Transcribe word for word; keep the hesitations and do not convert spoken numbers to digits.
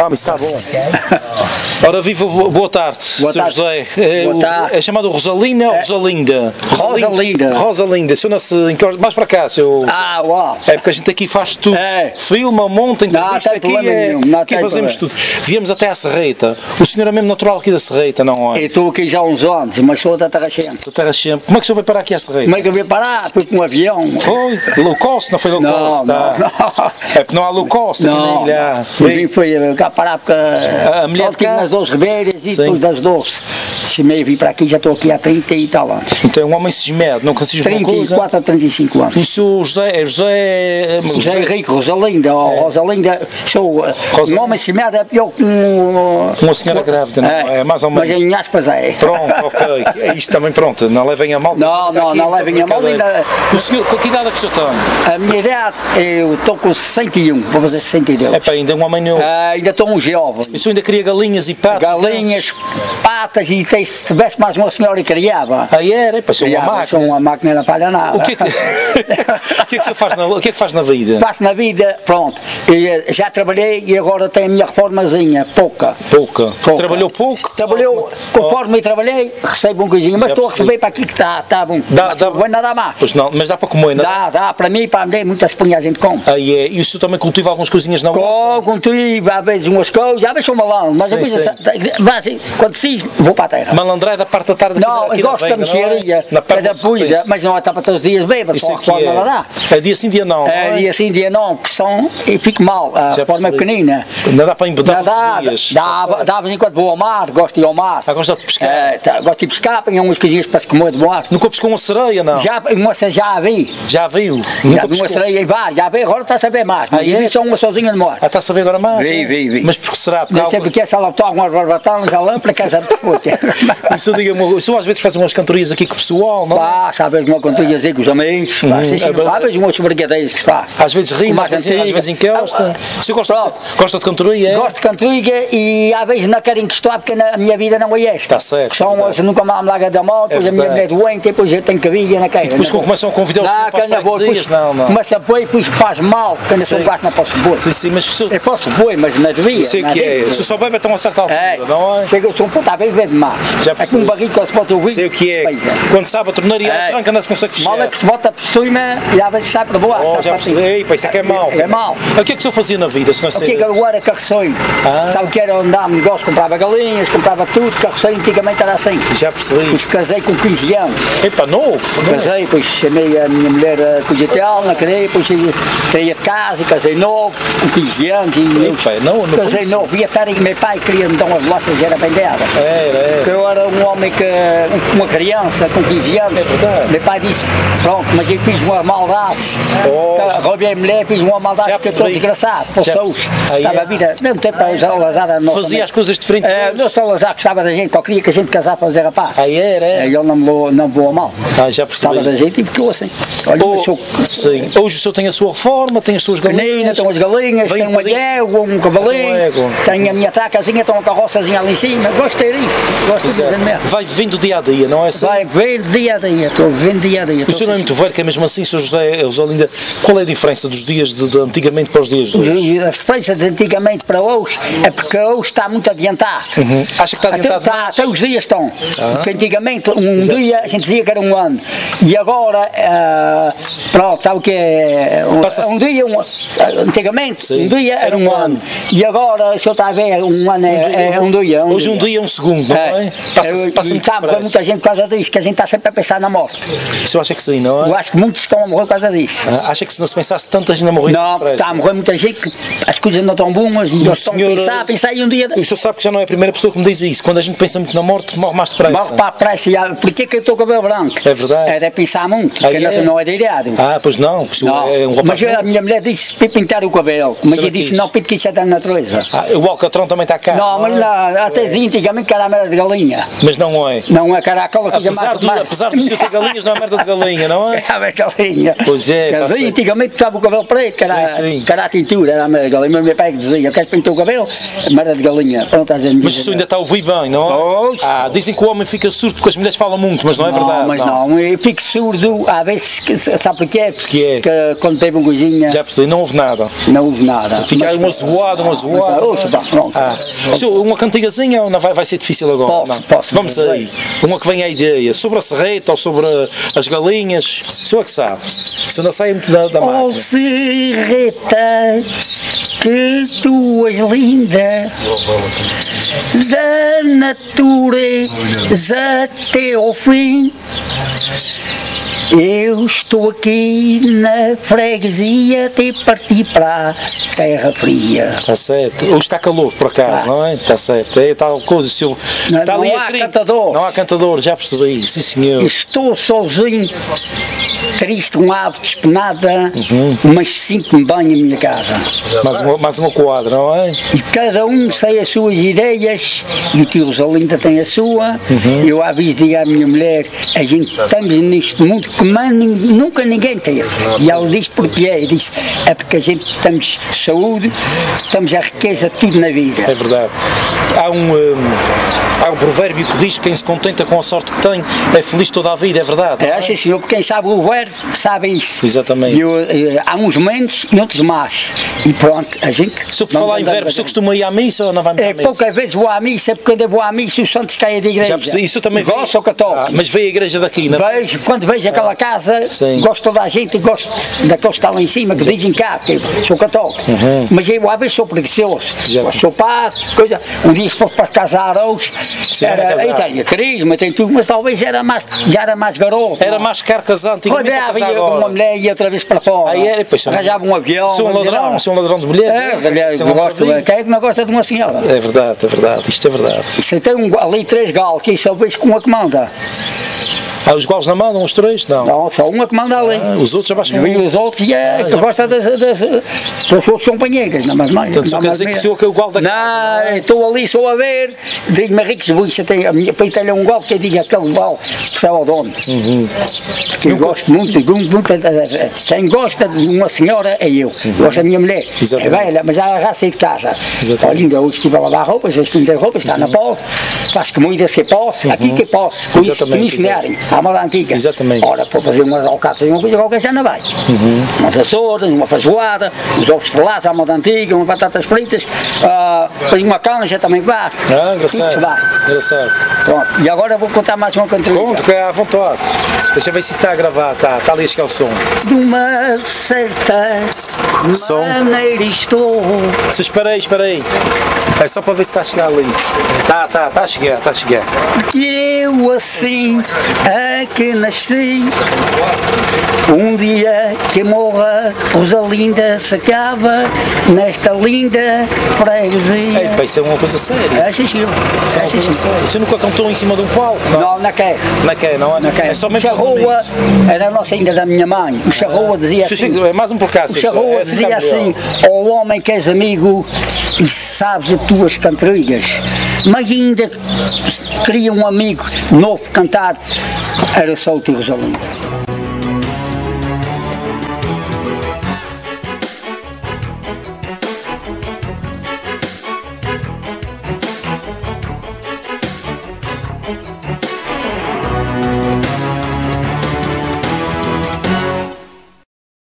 homem, está bom. Ora, viva, boa tarde, boa tarde. José. É, boa tarde. É chamado Rosalina ou Rosalinda? Rosalinda. Rosalinda. Se eu não se encosta, mais para cá, seu. Ah, uau. É porque a gente aqui faz tudo. É. Filma, monta, entrevista. Aqui, é, não aqui fazemos tudo. Viemos até à Serreita. O senhor é mesmo natural aqui da Serreita, não é? Eu estou aqui já há uns anos, mas sou da Terra Sempre. Da Terra Sempre. Como é que o senhor veio parar aqui à Serreita? Como é que eu veio parar? Fui com um avião. Foi? Low cost? Não foi low não, cost? Não, tá? não. É porque não há low cost aqui não, na ilha. Vim foi cá parar porque a mulher estive nas Doce Ribeiras e Sim. depois das Doce. Se meio vim para aqui, já estou aqui há trinta e tal anos. Então é um homem cismado, não consigo trinta e quatro a trinta e cinco anos. E o seu José é José... José Henrique Rosalinda, ou é. Rosalinda, sou Rosalinda. Um homem cismado é pior que um... Uma senhora grávida, não é? É mais ou menos. Mas em aspas é. Pronto, ok. É isto também, pronto, não levem a mal. Não, não, não levem a mal. Ainda... O senhor, que idade é que o senhor tem? A minha idade, eu estou com sessenta e um, vou fazer sessenta e dois. É pá, ainda é um homem novo. Ah, ainda estou um jovem. O senhor ainda cria galinhas e patas? Galinhas, patas e tem, se tivesse mais uma senhora criava. Ah, era? É pá, sou uma máquina. Sou uma máquina, não palha nada. O que é que, o que, é que você faz na, o que é que faz na vida? Faço na vida, pronto. Eu já trabalhei e agora tenho a minha reformazinha, pouca. Pouca? pouca. Trabalhou pouco? Trabalhou, oh. conforme eu trabalhei, recebo um coisinho, mas estou a receber para aqui que está, está bom. Dá, dá, não vai nada mais. Pois não, mas dá para comer, não? Dá, dá, para mim e para mim, muitas punhas a gente come. Ah, é. E o senhor também cultiva algumas coisinhas na horta? Cultivo, às vezes umas coisas, às vezes sou malandro, mas sim, a coisa, assim, quando sim, vou para a terra. Malandré da parte da tarde? Não, eu gosto da mexeria, é da puida, mas não está para todos os dias bêbado, só a reforma lá dá. É dia sim, dia não? É dia sim, dia não, que são, e fico mal, a reforma é pequenina. Não dá para embedar os dias? Dá, dá, vez em quando vou ao mar, gosto de ir ao mar. Ah, gosta de pescar? É, tá, gosto de pescar, apanhar umas coisinhas para se comer do mar. Nunca pescou uma sereia, não? Já, uma já vi. Já viu? Já vi uma sereia, vai, já vi, agora está a saber mais. Mas ah, é? Vi só uma sozinha no mar. Ah, está a saber agora mais? Vi, vi, vi. Mas por que será? Porque não sei porque essa lá toca umas barbatanas, a lâmpada, que essa puta. Isso diga-me, o senhor às vezes faz umas cantorias aqui com o pessoal, não? Faz, às vezes uma cantoriazinha com os amigos, uhum. Faz, é, às vezes umas brincadeiras que se faz. Às vezes rima, às vezes, às vezes encosta. O senhor gosta, gosta de cantoria? É? Gosto de cantoria e às vezes não quero encostar porque a minha vida não é esta. Está certo. São, é nunca mais me larga da moto, depois é a minha mulher é doente, depois eu tenho que vir e não quero. E depois não, começam a convidar o senhor para as freguesias? Não, não. Começa a pôr e depois faz mal, quando eu sou gasto não posso pôr. Sim, sim, mas o senhor... Eu posso pôr, mas não devia. Sei que é. Se o senhor bebe até uma certa altura, é. Não é? Chega o som, puta, às vezes bebe demais. Já é como um barrigo que se pode ouvir. Sei o que é. Quando sabe a tornaria é. Tranca, não se consegue fechar. Mal é que se bota por cima e às vezes sai para boa. Oh, já percebi. Ei, isso é que é mau. É mau. O que é que o senhor fazia na vida? Se não o que é que agora carroceiro? Ah. Sabe o que era andar no negócio? Comprava galinhas, comprava tudo. Carroceiro antigamente era assim. Já percebi. Depois casei com quinze anos. Epa, novo. Casei, depois chamei a minha mulher com o Gitel, não queria, depois saí de casa, casei novo, com quinze anos. E Epa, não, não casei novo. Ia estar aí, meu pai queria me dar umas bolachas, era bem dada. Era, era. Eu era um homem que, uma criança com quinze anos. É verdade. Meu pai disse, pronto, mas eu fiz uma maldade. Oh. Roubei a mulher, fiz uma maldade que eu estou desgraçado. Passou-os. Estava a vida, não tem para usar o Lazar. Fazia as coisas diferentes. É, não só o Lazar gostava da gente, só queria que a gente casasse para fazer rapaz. Aí era, era. Ele não me não voou mal. Ah, já percebi. Gostava da gente e ficou assim. Olha, oh, sou... Sim. Hoje o senhor tem a sua reforma, tem as suas galinhas. Tem as galinhas, tem uma égua, um cavalinho, tem a minha tracazinha, tem uma carroçazinha ali em cima. Gosto de ter isso. Gosto de dizer mesmo. Vai vendo dia a dia, não é assim? Vai vendo dia a dia, estou vendo dia a dia. O senhor não é muito velho, que é mesmo assim, senhor José Rosalinda, qual é a diferença dos dias de, de antigamente para os dias de hoje? A diferença de antigamente para hoje é porque hoje está muito adiantado. Uhum. Acha que está adiantado? Até, está, até os dias estão. Ah. Porque antigamente um Já dia a gente dizia que era um ano. E agora, uh, pronto, sabe o que é? Um, um dia, um, antigamente, Sim. um dia era, era um, um ano. ano. E agora, se eu está a ver, um ano é, é um dia. Um hoje dia. um dia é um segundo, não é? é? Passa, eu, passa e sabe, foi muita gente por causa disso, que a gente está sempre a pensar na morte. O senhor acha que sim, não é? Eu acho que muitos estão a morrer por causa disso. Ah, acha que se não se pensasse tanta gente a morrer? Não, está a morrer muita gente, que as coisas não estão boas, e eles estão a pensar, a pensar e um dia... O senhor sabe que já não é a primeira pessoa que me diz isso. Quando a gente pensa muito na morte, morre mais depressa. Morre para a pressa. Porquê que eu estou com o cabelo branco? É verdade. É de pensar muito, ah, porque é? não é de irado. Ah, pois não. não. É um mas eu, a minha mulher disse para pintar o cabelo, mas eu disse não, pinto que isso é da natureza. Ah, o alcatrão também está cá. Não, não mas é? não, até é. antigamente que era a merda de galinha. galinha. Mas não é. Não é, cara, aquela coisa Apesar, mais... do, mais... apesar do senhor ter galinhas, não é merda de galinha, não é? É galinha. Pois é. Quer dizer, antigamente estava o cabelo preto, que era, sim, sim. que era a tintura, era a merda de galinha. Mas meu pai dizia, queres pintar o cabelo? Merda de galinha. Pronto, mas o senhor ainda está a ouvir bem, não é? Oh, ah, dizem que o homem fica surdo porque as mulheres falam muito, mas não é não, verdade. Mas não, não. Eu fico surdo, às vezes, que, sabe porquê? Porque é? Que quando teve uma coisinha... Já percebi, não houve nada. Não houve nada. Fica uma zoada, uma zoada. Pronto. Ah, senhor, uma cantigazinha ou não vai, vai ser difícil agora? Posso, não. posso. Vamos aí. Uma que venha a ideia. Sobre a serreta ou sobre as galinhas. O senhor é que sabe. O senhor não sai muito da, da máquina. Oh, serreta, que tu és linda, da natureza até ao fim. Eu estou aqui na freguesia até partir para a terra fria. Está certo. Hoje está calor, por acaso, tá. Não é? Está certo. É tal coisa, senhor. Não, está não ali há a cantador. Não há cantador, já percebi. Sim, senhor. Estou sozinho, triste, um hábito, despenada, uhum. mas sinto-me bem em minha casa. Mais uma, mais uma quadra, não é? E cada um tem as suas ideias, e o tio Rosalinda tem a sua. Uhum. Eu às vezes digo à minha mulher, a gente estamos neste mundo que mais, nunca ninguém teve. E ela diz porque é, diz, é porque a gente temos saúde, temos a riqueza, tudo na vida. É verdade. Há um, um, há um provérbio que diz que quem se contenta com a sorte que tem é feliz toda a vida, é verdade? É, sim, senhor, porque quem sabe o verbo sabe isso. Exatamente. E eu, eu, há uns momentos e outros mais. E pronto, a gente... Se eu por falar em verbo, o senhor costuma ir à missa ou não vai é, à missa? Poucas vezes vou à missa, porque quando eu vou à missa os santos caem da igreja. Já percebi, isso também vejo. Gosto, sou católico. Ah, mas veio a igreja daqui, não é? Vejo, quando vejo aquela casa, sim. Gosto de toda a gente, gosto daqueles que estão lá em cima, que dizem cá, porque eu sou católico. Uhum. Mas eu às vezes sou preguiçoso. Sou padre, coisa. Um dia se fosse para casar hoje, era, aí tem a crisma, tem tudo, mas talvez era mais, já era mais garoto. Era mais caro casar antigamente. Quando havia com uma mulher e ia outra vez para fora. Aí era, pois, arranjava um avião. Sou um ladrão, sou um ladrão de mulheres. É, aliás, eu gosto, quem é que não gosta de uma senhora? É verdade, é verdade, isto é verdade. Você tem um, ali três galos, que só vejo com uma que manda. Ah, os galos não mandam, os três? Não. Não, só uma que manda ali. Ah, os outros já baixam. E os outros e é, ah, que gosta das, das, das, das suas companheiras, não mais mais. Portanto, só quer dizer que o senhor é o galo da não, casa, não é? Estou ali, sou a ver, digo-me Ricos Buixa, a minha peita é um galo que eu digo aquele galo que é o dono. Uhum. Porque eu gosto muito, muito, muito, quem gosta de uma senhora é eu, uhum. Gosto da minha mulher. Exatamente. É velha, mas já já saí de casa. Olha, ainda hoje estive a lavar roupas, já estive a roupas, está uhum. Na posse, faz que muitas que posso, uhum. Aqui que posso, com isso que me ensinarem, à moda antiga. Exatamente. Ora, para fazer umas alcaças e uma coisa qualquer já não vai. Uhum. Umas açouras, uma feijoada, uns ovos estrelados à moda antiga, umas batatas fritas, uh, uma canja também vai. Ah, engraçado. Engraçado. Pronto, e agora vou contar mais uma cantoria. Conto, que é à vontade. Deixa eu ver se está a gravar, está, está ali a chegar o som. De uma certa som. Maneira estou. Se espera aí, espera aí. É só para ver se está a chegar ali. Está, está, está a chegar, está a chegar. Que eu assim é que nasci. Um dia que morra, Rosalinda se acaba nesta linda freguesia. Ei, pá, isso é uma coisa séria. É, sim, senhor. É, sim, sim. Você nunca cantou em cima de um palco? Não, não na quer. Na quer, não é? Na quer. É só mesmo Charrua era a nossa ainda da minha mãe. O Charrua dizia assim. É mais um por cá, o Charrua dizia assim: ó homem que és amigo e sabes as tuas cantorias, mas ainda queria um amigo novo cantar, era só o tio Rosalinda. Thank you.